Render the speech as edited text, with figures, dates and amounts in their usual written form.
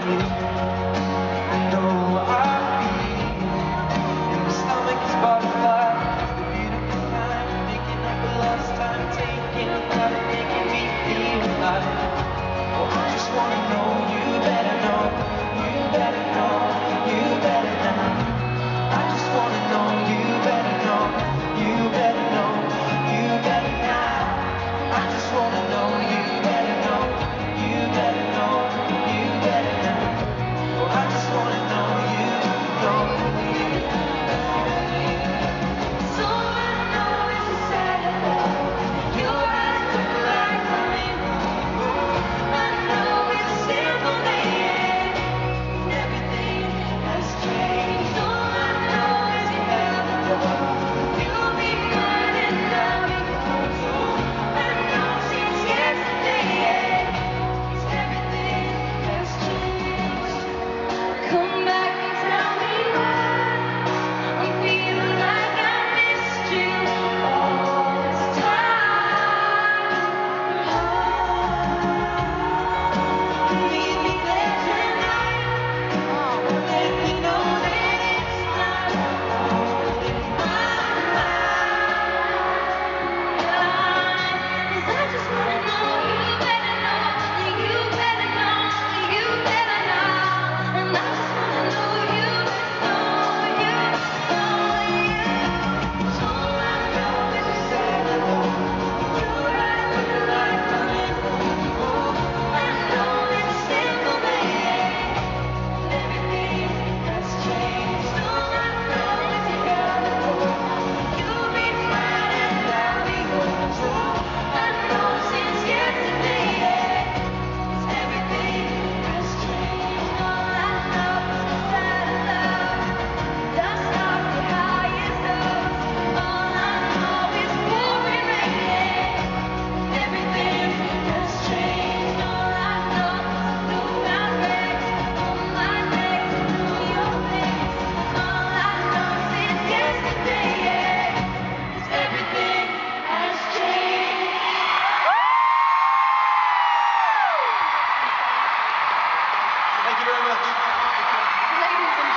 you. I know I feel in my stomach is butterflies, the beautiful kind, thinking of the lost time, taking about it, making me feel alive. Oh, I just wanna know you better know, you better know, you better now. I just wanna know you better know, you better know, you better now. I just wanna know you better know, you better know, you better now. Oh, I just wanna know you, know you. So I know it's a sad love. Your eyes look like the rainbow. I know it's a simple man. Everything has changed. All I know is you have the door. You'll be mine and I'll be yours. Oh, I know since yesterday, everything has changed. Come back and tell me why I'm feeling like I missed you all this time. Meet me there tonight. Let me know that it's not all in my mind. 'Cause I just wanna know you better know, you better know, you better know. And I just wanna know you know, you know, you. So I know it's a sad love. Your eyes look like the rainbow. I know it's a simple man. Everything has changed. All I know is you gotta go. You'll be mine and I'll be yours. Oh, I know since yesterday, everything has changed. All I know is that love does not the highest lows. All I know is pouring rain. Everything has changed. All I know is blue mountains on my neck, on your face. All I know since yesterday is everything has changed. Thank you very much. Ladies and